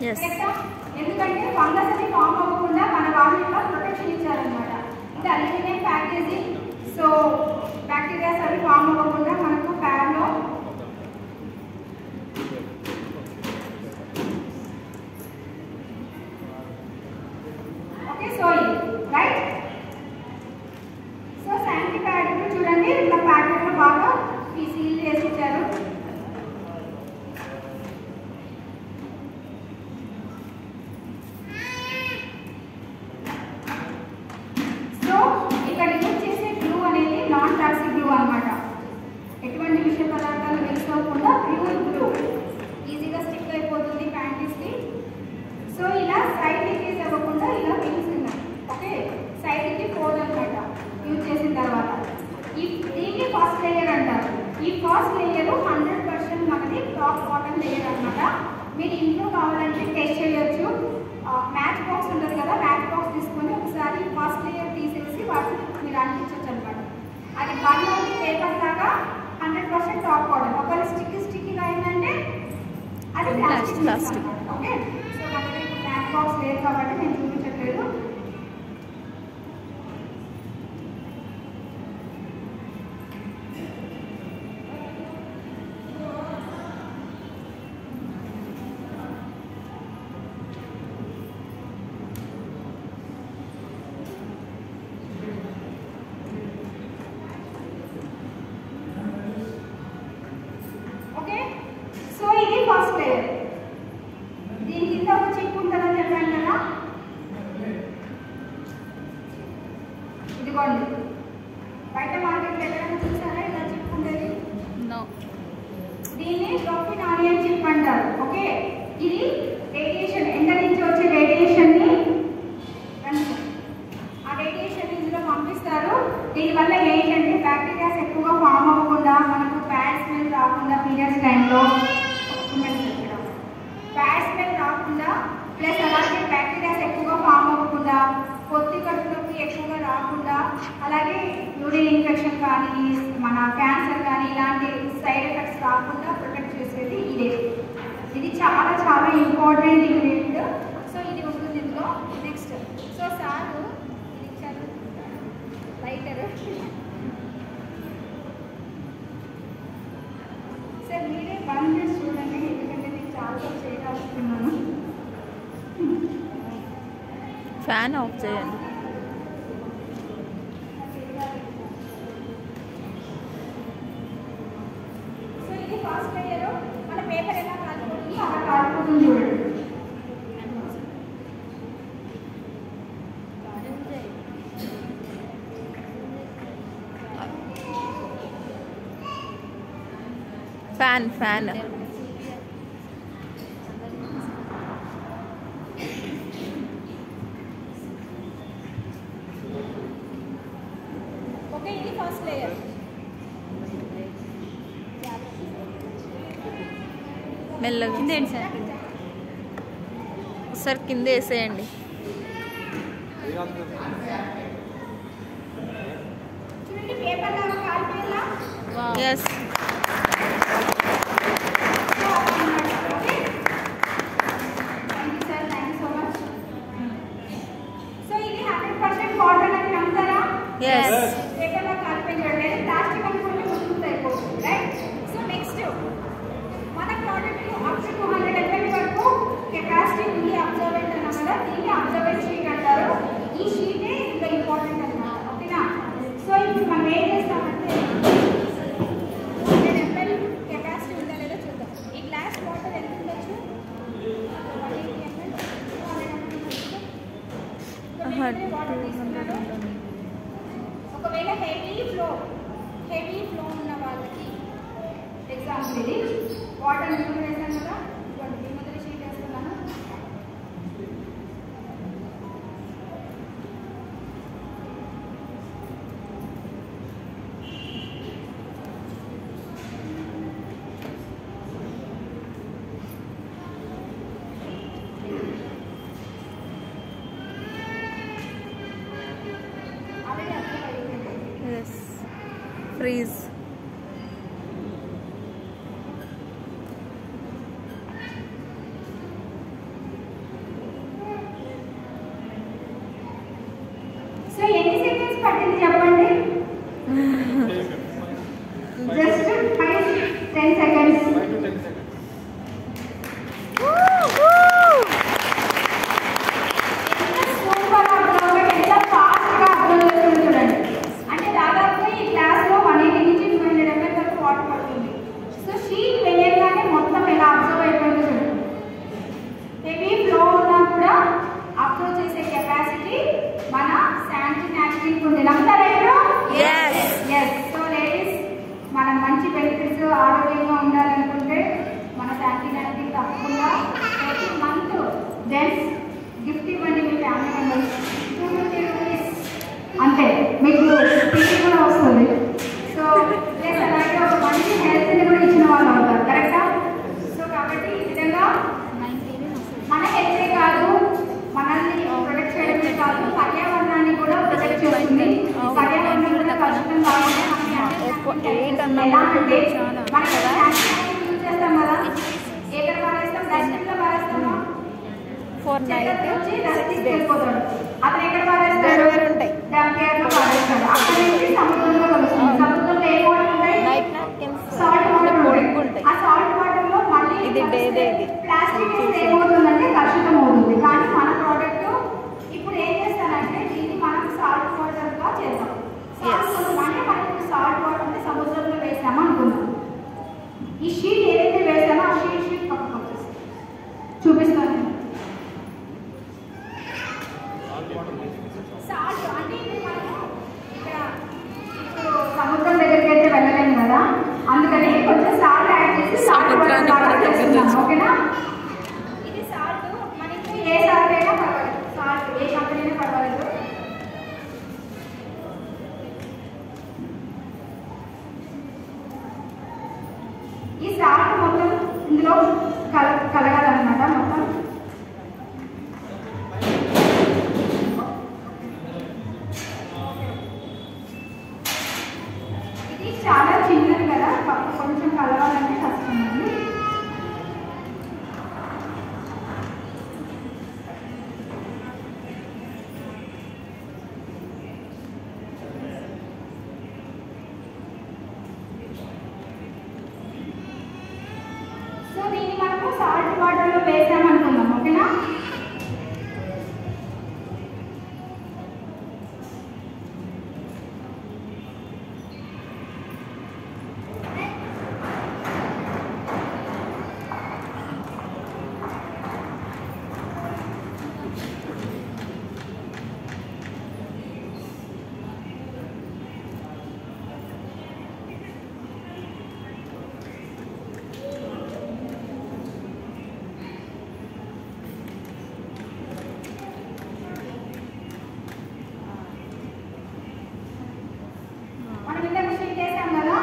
కరెక్టా? ఎందుకంటే ఫంగస్ అది ఫామ్ అవ్వకుండా మన వాళ్ళు ఇలా ప్రొటెక్షన్ ఇచ్చారనమాట. ఇది అల్యూమినియం ప్యాకేజింగ్. సో బ్యాక్టీరియాస్ అవి ఫామ్ అవ్వకుండా మనకు ప్యాడ్లో okay. So right. So sanitary pad చూడండి, ఇట్లా ప్యాకెట్లో బాగా సీల్ చేసి ఇచ్చారు. సో ఇక్కడ యూజ్ చేసే గ్లూ అనేది నాన్ టాక్సిక్ గ్లూ అనమాట. ఎటువంటి విషయ పదార్థాలు మిక్స్ అవ్వకుండా ప్యూర్ గ్లూ, ఈజీగా స్టిక్ అయిపోతుంది ప్యాంటీస్కి. సో ఇలా సైడ్ లీకేజ్ అవ్వకుండా ఇలా వింగ్స్ ఉన్నాయి. ఓకే, సైడ్కి పోదనమాట యూజ్ చేసిన తర్వాత. దీన్ని ఫస్ట్ లేయర్ అంటారు. ఈ ఫస్ట్ లేయర్ 100% మనది టాప్ కాటన్ లేయర్ అనమాట. మీరు ఇంట్లో కావాలంటే టెస్ట్ చేయొచ్చు. మ్యాచ్ బాక్స్ ఉంటుంది కదా, మ్యాచ్ బాక్స్ తీసుకొని ఒకసారి ఫస్ట్ లేయర్ తీసేసి వాటిని మీరు అంటించవచ్చు అనమాట. అది బర్న్ అవుతుంది పేపర్ లాగా. 100% టాప్ కాటన్. ఒకవేళ స్టిక్గా అయిందంటే అది ప్లాస్టిక్. ఓకే, సో మన దగ్గర ఇప్పుడు మ్యాచ్ బాక్స్ లేదు కాబట్టి నేను చూపించట్లేదు. సో ఇది ఫస్ట్ లేయర్. దీని కింద ఒక చిప్ ఉంటుందని చెప్పాను కదా, ఇదిగోండి. బయట మార్కెట్లో ఎక్కడైనా చూసారా ఇలా చిప్ ఉంటుంది? దీన్ని డ్రాపిన్ ఆనియన్ చిప్ అంటారు. ఓకే, ఇది రేడియేషన్, ఎండ నుంచి వచ్చే రేడియేషన్ని ఆ రేడియేషన్ ఇందులో పంపిస్తారు. దీనివల్ల ఏంటంటే బ్యాక్టీరియాస్ ఎక్కువగా ఫామ్ అవ్వకుండా, మనకు బ్యాడ్ స్మెల్ రాకుండా పీరియడ్స్ టైంలో బ్యాడ్ స్మెల్ రాకుండా, ప్లస్ అలాగే బ్యాక్టీరియాస్ ఎక్కువగా ఫామ్ అవ్వకుండా, పొత్తి కడుపులోకి ఎక్కువగా రాకుండా, అలాగే యూరిన్ ఇన్ఫెక్షన్ కానీ, మన క్యాన్సర్ కానీ ఇలాంటి సైడ్ ఎఫెక్ట్స్ రాకుండా ప్రొటెక్ట్ చేసేది ఇదే. ఇది చాలా చాలా ఇంపార్టెంట్ ఇంగ్రీడియంట్. సో ఇది ఉంటుంది ఇందులో. నెక్స్ట్, సో సారు ఇది ఇచ్చారు లైటర్. సార్ మీరే బంద్ చేసి చూడండి, ఎందుకంటే నేను చాలా చేయగలుగుతున్నాను. ఫ్యాన్ ఆఫ్ చేయండి. సో ఇది ఫస్ట్ లేయర్. మన పేపర్ ఎలా కాలిపోతుంది అలా కాలిపోతుంది చూడండి. ఫ్యాన్ ఓకే, ఇది ఫస్ట్ లేయర్. మెల్లగా కిందేంటి సార్ కింద వేసేయండి. చూడండి పేపర్ లాగా కాలిపోయిందా? Yes. Yes. Paper la kalpeyadde plastic anukunte mutunta అయిపోతుంది. రైట్. సో నెక్స్ట్ మన ప్రోడక్ట్ అప్ టు 200 ml వరకు కెపాసిటీ ఉంది. అబ్జర్వెంట్ అన్న కదా, దీన్ని అబ్జర్వెంట్ షీట్ అంటారు. ఈ షీట్ ఇంకా ఇంపార్టెంట్ అన్నమాట. ఓకేనా? సో ఇప్పుడు మనం ఏం చేస్తామంటే 100 ml కెపాసిటీ ఉందా లేదా చూద్దాం. ఈ గ్లాస్ వాటర్ ఎంత ఉండొచ్చు? 180 ml, 200 ml వాటర్ తీసుకున్నాను. ఒకవేళ హెవీ ఫ్లో ఉన్న వాళ్ళకి ఎగ్జాంపుల్ ఇది వాటర్ నిల్వ వేసాను కదా, ఇవ్వండి మొదటి షీట్ వేస్తున్నాను. freeze. 10 seconds. సూపర్ అబ్జర్వ్ ఎంత ఫాస్ట్ గా అబ్జర్వ్ చేస్తుంది చూడండి. అంటే దాదాపు ఈ క్లాస్ లో 180 నుంచి 200 ml వరకు వాటర్ పడుతుంది. సో షీట్ వేయగానే మొత్తం ఎలా అబ్జర్వ్ అయిపోయిందో చూడండి. హెవీ ఫ్లో ఉన్నా కూడా అబ్జర్వ్ చేసే కెపాసిటీ మన శానిటరీ నాప్కిన్ ఉంది. నమ్ముతారా ఇప్పుడు? yes సో లేడీస్ మనం మంచి బెనిఫిట్స్ ఆరోగ్యంగా ఉండాలనుకుంటే మన శానిటరీ నాప్కిన్ తప్పకుండా ప్రతి మంత్ జెంట్స్ గిఫ్ట్ ఇవ్వండి మీ ఫ్యామిలీ మెంబర్స్. 250 రూపీస్ అంతే, మీకు టీవీ కూడా వస్తుంది. సో ప్లస్ అలాగే ఒక మంచి హెల్త్ని కూడా ఇచ్చిన వాళ్ళు అవుతారు. కరెక్టా? సో కాబట్టి ఈ విధంగా మన హెల్తే కాదు, మనల్ని ప్రొటెక్ట్ చేయడమే కాదు, పర్యావరణాన్ని కూడా ప్రొటెక్ట్ చేస్తుంది. పర్యావరణం కూడా కలుషితం కాకుండా ఎలా అంటే మనం యూజ్ చేస్తాం కదా, ఎక్కడ పారేస్తాం? డస్ట్బిన్లో పారేస్తామా? 4 night వచ్చి డస్ట్ తీసుకెళ్ళిపోతాడు. అతను ఎక్కడ పారేస్తాడు? డంకేర్లో పారేస్తాడు. అక్కడ నుంచి సముద్రంలో కలుస్తుంది. సముద్రంలో ఏ వాటర్ ఉంటాయి? నైట్ నాప్కిన్స్ సాల్ట్ వాటర్ ఉంటాయి. ఆ సాల్ట్ వాటర్ లో మళ్ళీ ఇది డేదే ఇది ప్లాస్టిక్ ఏమవుతుందంటే కలుషితం అవుతుంది. కానీ మన ప్రోడక్ట్ ఇప్పుడు ఏం చేస్తానంటే దీన్ని మనం సాల్ట్ వాటర్ గా చేద్దాం. అంటే మనం ఇప్పుడు సాల్ట్ వాటర్ అంటే సముద్రంలో వేసాము అనుకున్నాం. ఈ షీట్ ఏదైతే వేసామో ఆ షీట్ పక్కకు వచ్చేసి చూపిస్తాను. సాల్ట్ అంటే ఇప్పుడు మనము ఇక్కడ ఇప్పుడు సముద్రం దగ్గరికి అయితే వెళ్ళలేము కదా, అందుకని కొంచెం సాల్ట్ యాడ్ చేసి సముద్రాన్ని కూడా దగ్గర ఓకేనా? ఇది సాల్ట్ మనకి ఏ సాల్ట్ అయినా పర్వాలేదు, సాల్ట్ ఏ కంపెనీ అయినా పర్వాలేదు. ఈ సాల్ట్ మొత్తం ఇందులో కలగాలన్నమాట. మొత్తం ఇది చాలా చిన్నది కదా, కొంచెం కలవాలంటే కష్టం అండి. సో దీన్ని మనము సాల్ట్ వాటర్లో వేసామనుకుందాం. ఓకేనా? మనం ఇంత షీట్ వేసాం కదా,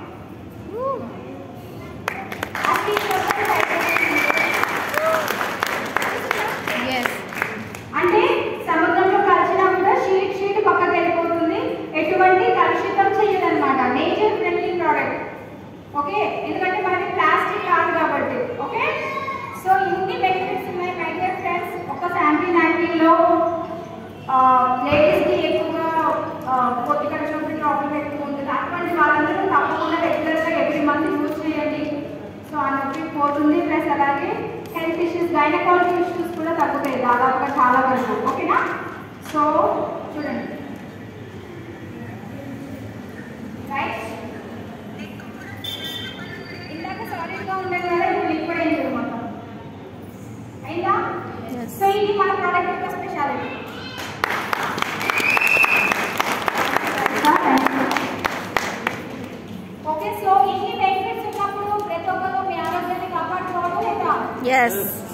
yes అంటే సముద్రంలో కలిసినా కూడా షీట్ పక్కకి వెళ్ళిపోతుంది. ఎటువంటి కలుషితం చేయదన్నమాట. Nature friendly product. ఓకే, ఎందుకంటే మనకి ప్లాస్టిక్ కాదు కాబట్టి. ఓకే, సో ఇన్ని బెనిఫిట్స్ ఉన్నాయి మై డియర్ ఫ్రెండ్స్. ఒక శానిటరీ నాప్కిన్ లో లేడీస్ కి ఎక్కువగా ఇక్కడ చూపి ప్రాబ్లం ఎక్కువ ఉంటుంది. అటువంటి వాళ్ళందరూ తప్పకుండా రెగ్యులర్ గా ఎవ్రీ మంత్ యూజ్ చేయండి. సో ఆ నొప్పి పోతుంది. ప్లస్ అలాగే హెల్త్ ఇష్యూస్, గైనకాలజీ ఇష్యూస్ కూడా తగ్గుతాయి దాదాపుగా చాలా వరకు. ఓకేనా? సో చూడండి, రైట్, ఇందాక సాలిడ్ గా ఉండేది కదా, ఇప్పుడు లిక్విడ్ అయింది మొత్తం. అయిందా? సో ఇది మన ప్రోడక్ట్ యొక్క స్పెషాలిటీ. ఓకే, సో ఇన్ని బెనిఫిట్స్ ఉన్నప్పుడు ప్రతి ఒక్కరు మీ ఆరోగ్యాన్ని కాపాడుకోవడం లేదా? yes